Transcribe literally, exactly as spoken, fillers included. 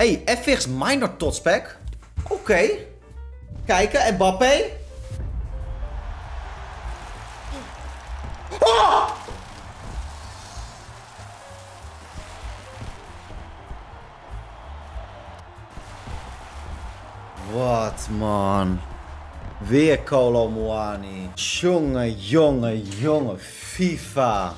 Hey, F X Minor Totspack. Oké. Okay. Kijken, Mbappé. Oh! Wat, man. Weer Kolo Muani. Jongen, jongen, jongen. FIFA.